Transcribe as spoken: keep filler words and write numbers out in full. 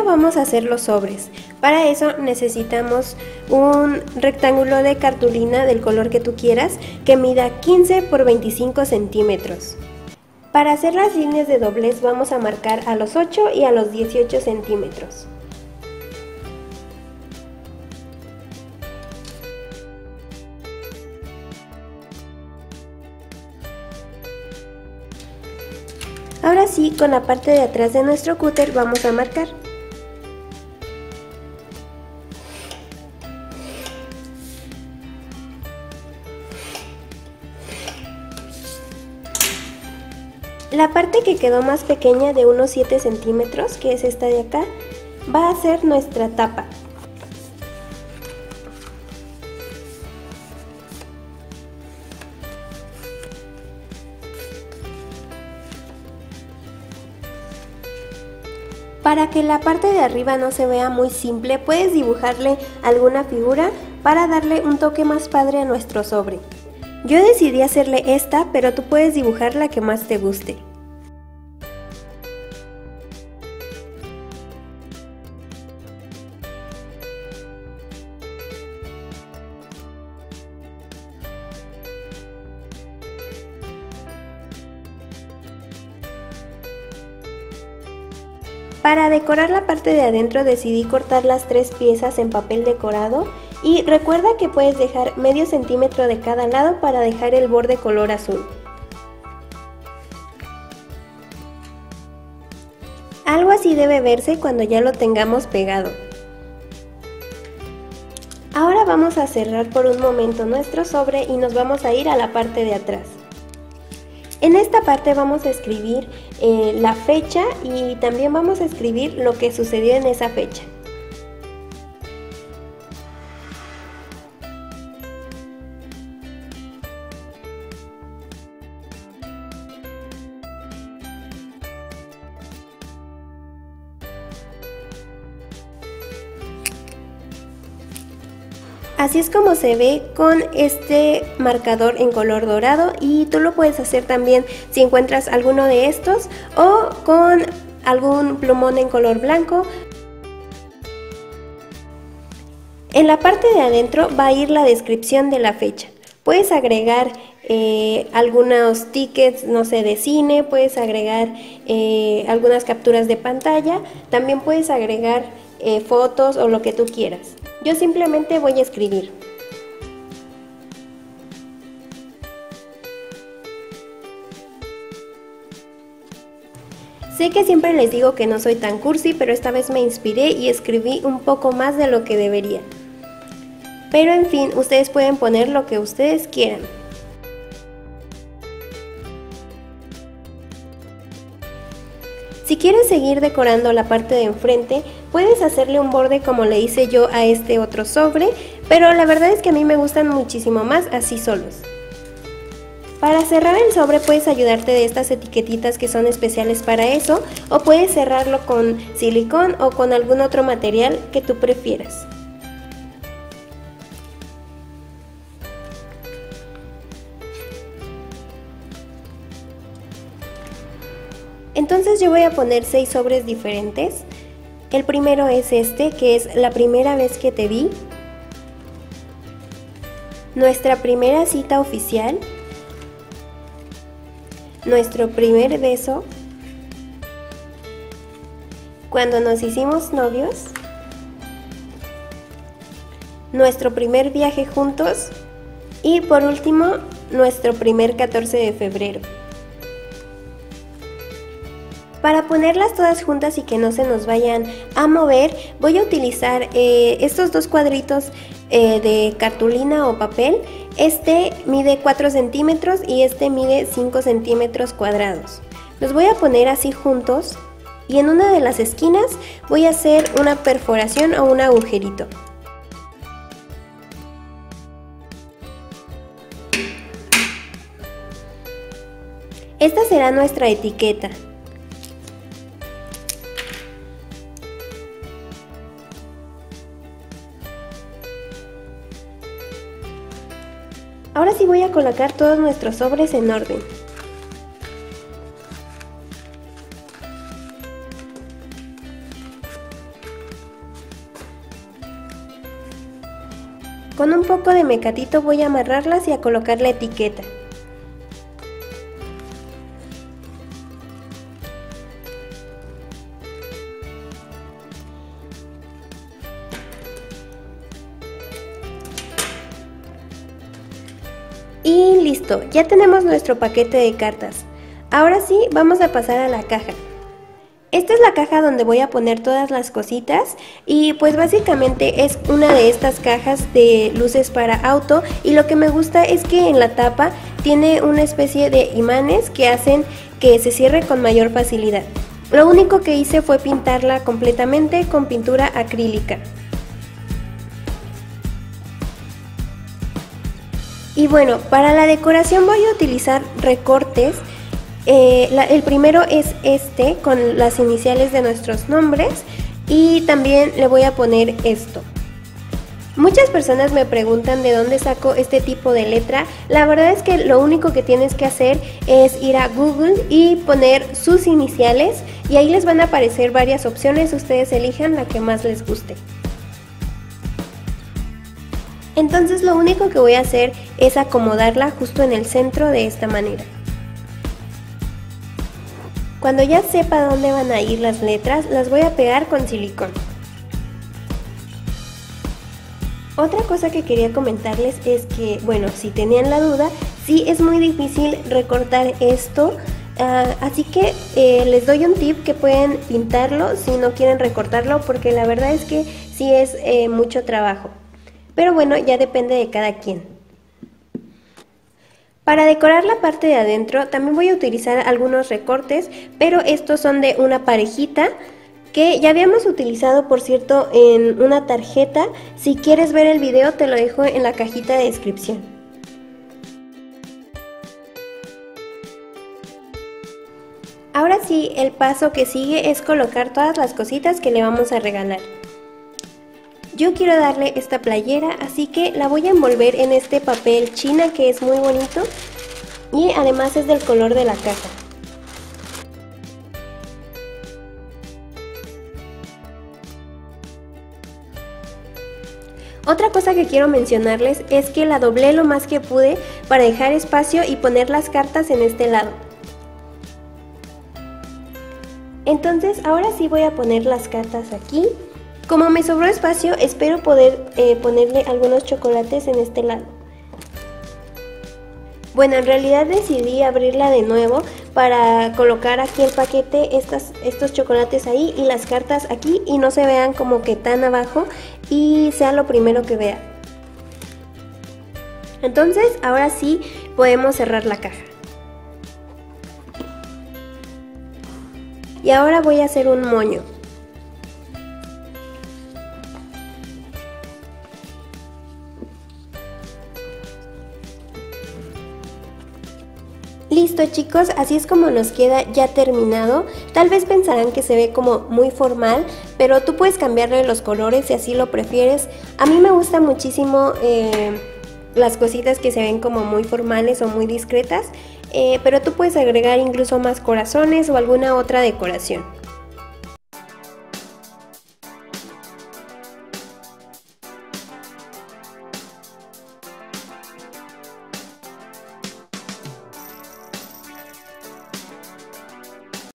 Primero vamos a hacer los sobres. Para eso necesitamos un rectángulo de cartulina del color que tú quieras, que mida quince por veinticinco centímetros. Para hacer las líneas de doblez vamos a marcar a los ocho y a los dieciocho centímetros. Ahora sí, con la parte de atrás de nuestro cúter vamos a marcar. La parte que quedó más pequeña, de unos siete centímetros, que es esta de acá, va a ser nuestra tapa. Para que la parte de arriba no se vea muy simple, puedes dibujarle alguna figura para darle un toque más padre a nuestro sobre. Yo decidí hacerle esta, pero tú puedes dibujar la que más te guste. Para decorar la parte de adentro decidí cortar las tres piezas en papel decorado y recuerda que puedes dejar medio centímetro de cada lado para dejar el borde color azul. Algo así debe verse cuando ya lo tengamos pegado. Ahora vamos a cerrar por un momento nuestro sobre y nos vamos a ir a la parte de atrás. En esta parte vamos a escribir eh, la fecha y también vamos a escribir lo que sucedió en esa fecha. Así es como se ve con este marcador en color dorado, y tú lo puedes hacer también si encuentras alguno de estos o con algún plumón en color blanco. En la parte de adentro va a ir la descripción de la fecha. Puedes agregar eh, algunos tickets, no sé, de cine, puedes agregar eh, algunas capturas de pantalla, también puedes agregar eh, fotos o lo que tú quieras. Yo simplemente voy a escribir. Sé que siempre les digo que no soy tan cursi, pero esta vez me inspiré y escribí un poco más de lo que debería. Pero en fin, ustedes pueden poner lo que ustedes quieran. Si quieres seguir decorando la parte de enfrente, puedes hacerle un borde como le hice yo a este otro sobre, pero la verdad es que a mí me gustan muchísimo más así solos. Para cerrar el sobre puedes ayudarte de estas etiquetitas que son especiales para eso, o puedes cerrarlo con silicón o con algún otro material que tú prefieras. Entonces yo voy a poner seis sobres diferentes. El primero es este, que es la primera vez que te vi, nuestra primera cita oficial, nuestro primer beso, cuando nos hicimos novios, nuestro primer viaje juntos y por último nuestro primer catorce de febrero. Para ponerlas todas juntas y que no se nos vayan a mover, voy a utilizar eh, estos dos cuadritos eh, de cartulina o papel. Este mide cuatro centímetros y este mide cinco centímetros cuadrados. Los voy a poner así juntos y en una de las esquinas voy a hacer una perforación o un agujerito. Esta será nuestra etiqueta. Ahora sí voy a colocar todos nuestros sobres en orden. Con un poco de mecatito voy a amarrarlas y a colocar la etiqueta. Y listo, ya tenemos nuestro paquete de cartas. Ahora sí, vamos a pasar a la caja. Esta es la caja donde voy a poner todas las cositas y pues básicamente es una de estas cajas de luces para auto, y lo que me gusta es que en la tapa tiene una especie de imanes que hacen que se cierre con mayor facilidad. Lo único que hice fue pintarla completamente con pintura acrílica. Y bueno, para la decoración voy a utilizar recortes. Eh, la, el primero es este con las iniciales de nuestros nombres, y también le voy a poner esto. Muchas personas me preguntan de dónde saco este tipo de letra. La verdad es que lo único que tienes que hacer es ir a Google y poner sus iniciales, y ahí les van a aparecer varias opciones. Ustedes elijan la que más les guste. Entonces lo único que voy a hacer es acomodarla justo en el centro de esta manera. Cuando ya sepa dónde van a ir las letras, las voy a pegar con silicón. Otra cosa que quería comentarles es que, bueno, si tenían la duda, sí es muy difícil recortar esto, uh, así que eh, les doy un tip que pueden pintarlo si no quieren recortarlo, porque la verdad es que sí es eh, mucho trabajo. Pero bueno, ya depende de cada quien. Para decorar la parte de adentro también voy a utilizar algunos recortes, pero estos son de una parejita que ya habíamos utilizado, por cierto, en una tarjeta. Si quieres ver el video te lo dejo en la cajita de descripción. Ahora sí, el paso que sigue es colocar todas las cositas que le vamos a regalar. Yo quiero darle esta playera, así que la voy a envolver en este papel china que es muy bonito y además es del color de la caja. Otra cosa que quiero mencionarles es que la doblé lo más que pude para dejar espacio y poner las cartas en este lado. Entonces ahora sí voy a poner las cartas aquí. Como me sobró espacio, espero poder eh, ponerle algunos chocolates en este lado. Bueno, en realidad decidí abrirla de nuevo para colocar aquí el paquete, estas, estos chocolates ahí y las cartas aquí, y no se vean como que tan abajo y sea lo primero que vea. Entonces, ahora sí podemos cerrar la caja. Y ahora voy a hacer un moño. Listo chicos, así es como nos queda ya terminado. Tal vez pensarán que se ve como muy formal, pero tú puedes cambiarle los colores si así lo prefieres. A mí me gusta muchísimo eh, las cositas que se ven como muy formales o muy discretas, eh, pero tú puedes agregar incluso más corazones o alguna otra decoración.